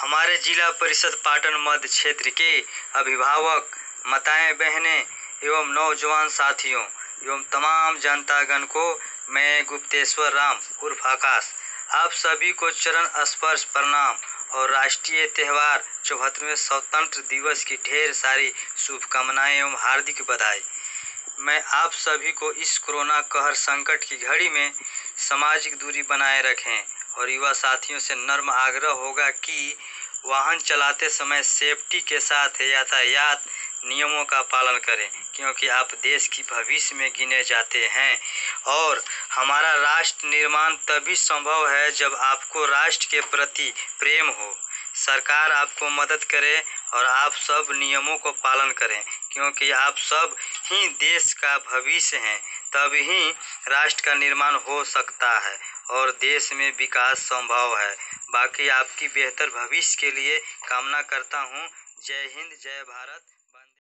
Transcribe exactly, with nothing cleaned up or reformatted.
हमारे जिला परिषद पाटन मध्य क्षेत्र के अभिभावक, माताएं, बहनें एवं नौजवान साथियों एवं तमाम जनतागण को मैं गुप्तेश्वर राम उर्फ आकाश आप सभी को चरण स्पर्श प्रणाम और राष्ट्रीय त्यौहार चौहत्तरवें स्वतंत्र दिवस की ढेर सारी शुभकामनाएं एवं हार्दिक बधाई। मैं आप सभी को इस कोरोना कहर संकट की घड़ी में सामाजिक दूरी बनाए रखें और युवा साथियों से नम्र आग्रह होगा कि वाहन चलाते समय सेफ्टी के साथ यातायात नियमों का पालन करें, क्योंकि आप देश की भविष्य में गिने जाते हैं और हमारा राष्ट्र निर्माण तभी संभव है जब आपको राष्ट्र के प्रति प्रेम हो, सरकार आपको मदद करे और आप सब नियमों को पालन करें, क्योंकि आप सब ही देश का भविष्य हैं। तभी राष्ट्र का निर्माण हो सकता है और देश में विकास संभव है। बाकी आपकी बेहतर भविष्य के लिए कामना करता हूँ। जय हिंद, जय भारत।